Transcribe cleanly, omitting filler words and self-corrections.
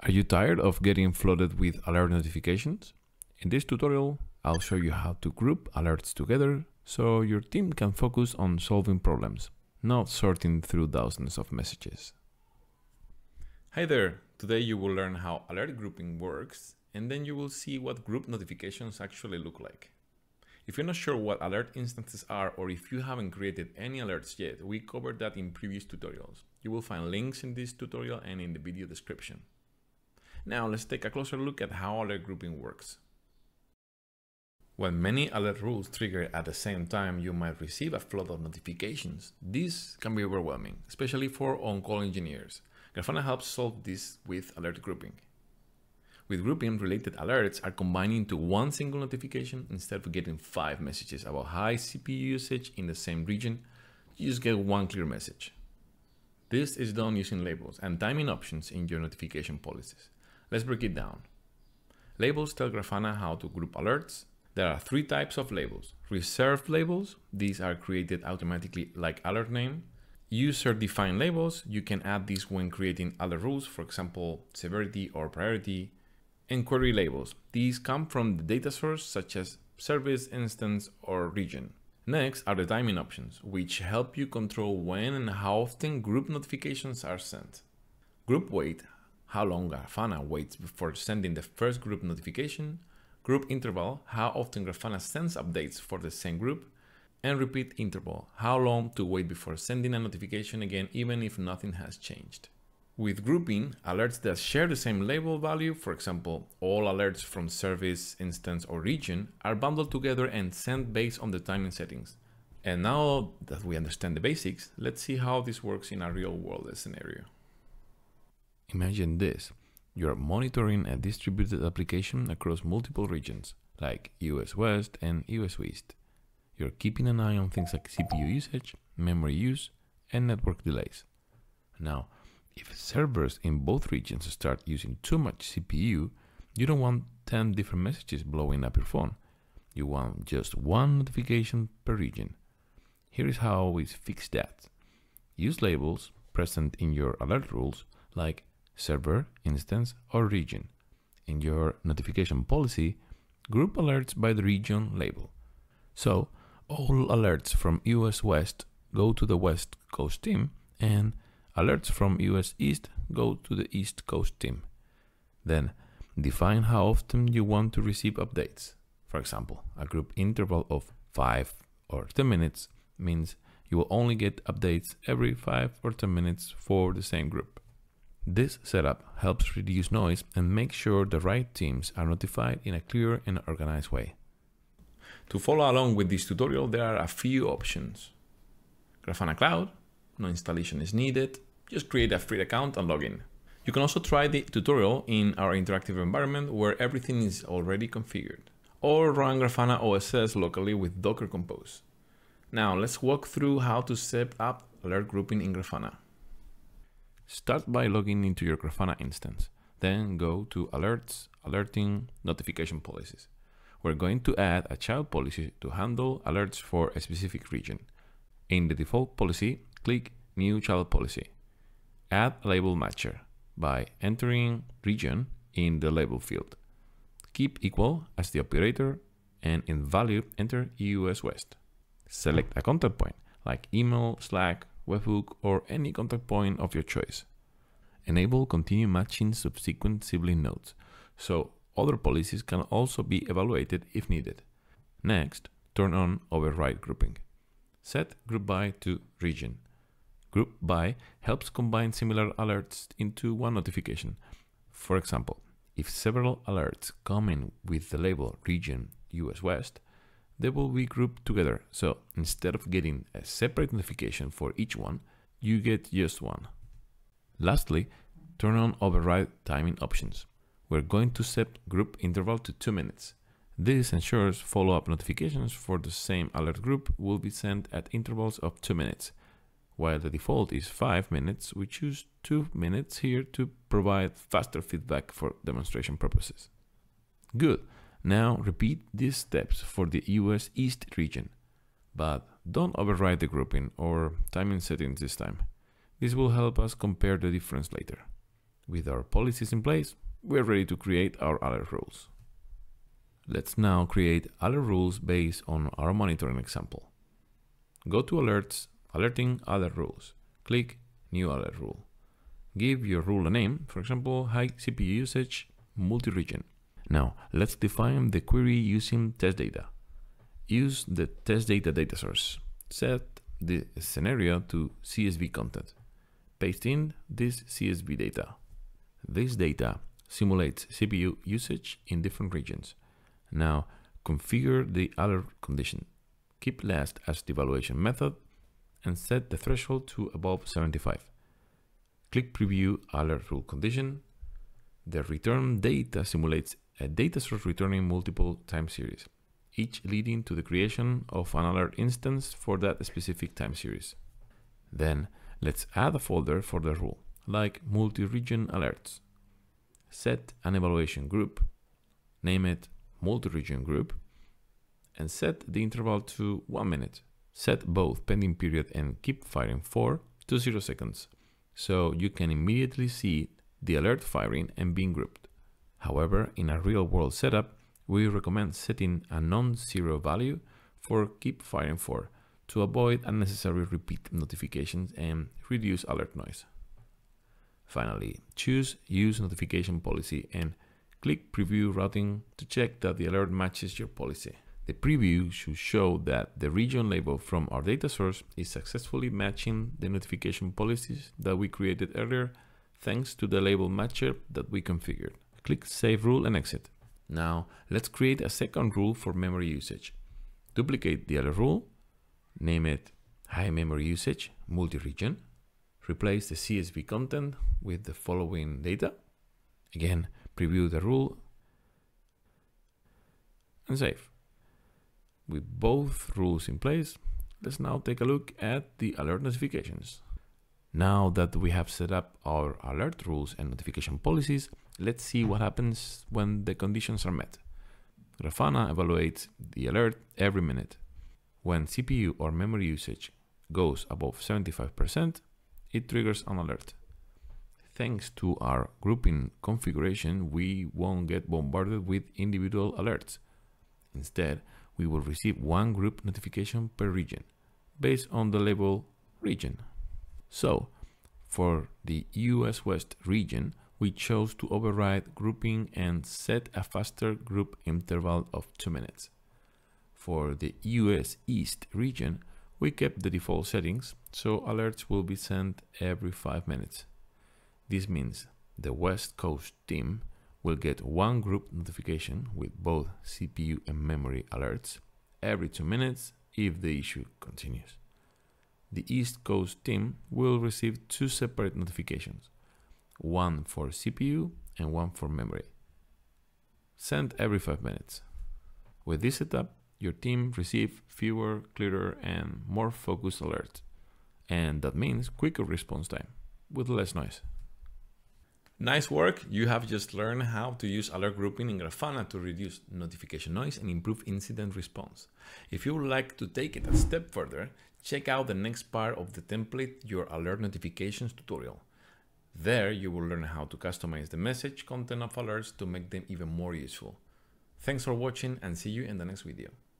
Are you tired of getting flooded with alert notifications? In this tutorial, I'll show you how to group alerts together so your team can focus on solving problems, not sorting through thousands of messages. Hi there! Today you will learn how alert grouping works, and then you will see what group notifications actually look like. If you're not sure what alert instances are, or if you haven't created any alerts yet, we covered that in previous tutorials. You will find links in this tutorial and in the video description. Now let's take a closer look at how alert grouping works. When many alert rules trigger at the same time, you might receive a flood of notifications. This can be overwhelming, especially for on-call engineers. Grafana helps solve this with alert grouping. With grouping, related alerts are combined into one single notification. Instead of getting 5 messages about high CPU usage in the same region, you just get one clear message. This is done using labels and timing options in your notification policies. Let's break it down. Labels tell Grafana how to group alerts. There are 3 types of labels. Reserved labels, these are created automatically like alert name. User-defined labels, you can add these when creating alert rules, for example, severity or priority. And query labels, these come from the data source such as service, instance, or region. Next are the timing options, which help you control when and how often group notifications are sent. Group wait, how long Grafana waits before sending the first group notification. Group interval, how often Grafana sends updates for the same group. And repeat interval, how long to wait before sending a notification again even if nothing has changed. With grouping, alerts that share the same label value, for example, all alerts from service, instance, or region, are bundled together and sent based on the timing settings. And now that we understand the basics, let's see how this works in a real-world scenario. Imagine this. You're monitoring a distributed application across multiple regions, like US West and US East. You're keeping an eye on things like CPU usage, memory use, and network delays. Now, if servers in both regions start using too much CPU, you don't want 10 different messages blowing up your phone. You want just one notification per region. Here is how we fix that. Use labels present in your alert rules like server, instance, or region. In your notification policy, group alerts by the region label. So, all alerts from US West go to the West Coast team, and alerts from US East go to the East Coast team. Then, define how often you want to receive updates. For example, a group interval of 5 or 10 minutes means you will only get updates every 5 or 10 minutes for the same group. This setup helps reduce noise and make sure the right teams are notified in a clear and organized way. To follow along with this tutorial, there are a few options. Grafana Cloud, no installation is needed, just create a free account and log in. You can also try the tutorial in our interactive environment where everything is already configured, or run Grafana OSS locally with Docker Compose. Now let's walk through how to set up alert grouping in Grafana. Start by logging into your Grafana instance, then go to Alerts, Alerting, Notification Policies. We're going to add a child policy to handle alerts for a specific region. In the default policy, click New Child Policy. Add a label matcher by entering region in the label field. Keep equal as the operator, and in value enter US West. Select a contact point like email, Slack, webhook, or any contact point of your choice. Enable continue matching subsequent sibling nodes, so other policies can also be evaluated if needed. Next, turn on override grouping. Set group by to region. Group by helps combine similar alerts into one notification. For example, if several alerts come in with the label region US West, they will be grouped together. So instead of getting a separate notification for each one, you get just one. Lastly, turn on override timing options. We're going to set group interval to 2 minutes. This ensures follow-up notifications for the same alert group will be sent at intervals of 2 minutes. While the default is 5 minutes, we choose 2 minutes here to provide faster feedback for demonstration purposes. Good. Now repeat these steps for the US East region, but don't override the grouping or timing settings this time. This will help us compare the difference later. With our policies in place, we're ready to create our alert rules. Let's now create alert rules based on our monitoring example. Go to Alerts, Alerting Alert Rules. Click New Alert Rule. Give your rule a name, for example, high CPU usage, multi-region. Now, let's define the query using test data. Use the test data source. Set the scenario to CSV content. Paste in this CSV data. This data simulates CPU usage in different regions. Now, configure the alert condition. Keep last as the evaluation method and set the threshold to above 75. Click Preview Alert Rule Condition. The return data simulates a data source returning multiple time series, each leading to the creation of an alert instance for that specific time series. Then, let's add a folder for the rule, like multi-region alerts. Set an evaluation group, name it multi-region group, and set the interval to 1 minute. Set both pending period and keep firing for to 0 seconds, so you can immediately see the alert firing and being grouped. However, in a real-world setup, we recommend setting a non-zero value for keep firing for to avoid unnecessary repeat notifications and reduce alert noise. Finally, choose Use Notification Policy and click Preview Routing to check that the alert matches your policy. The preview should show that the region label from our data source is successfully matching the notification policies that we created earlier, thanks to the label matcher that we configured. Click Save Rule and exit. Now, let's create a second rule for memory usage. Duplicate the other rule, name it High Memory Usage, Multi-Region. Replace the CSV content with the following data. Again, preview the rule and save. With both rules in place, let's now take a look at the alert notifications. Now that we have set up our alert rules and notification policies, let's see what happens when the conditions are met. Grafana evaluates the alert every minute. When CPU or memory usage goes above 75%, it triggers an alert. Thanks to our grouping configuration, we won't get bombarded with individual alerts. Instead, we will receive one group notification per region, based on the label region. So, for the US West region, we chose to override grouping and set a faster group interval of 2 minutes. For the US East region, we kept the default settings, so alerts will be sent every 5 minutes. This means the West Coast team will get one group notification with both CPU and memory alerts every 2 minutes if the issue continues. The East Coast team will receive 2 separate notifications, one for CPU and one for memory, sent every 5 minutes. With this setup, your team receives fewer, clearer, and more focused alerts, and that means quicker response time with less noise. Nice work! You have just learned how to use alert grouping in Grafana to reduce notification noise and improve incident response. If you would like to take it a step further, check out the next part of the template, your alert notifications tutorial. There you will learn how to customize the message content of alerts to make them even more useful. Thanks for watching and see you in the next video.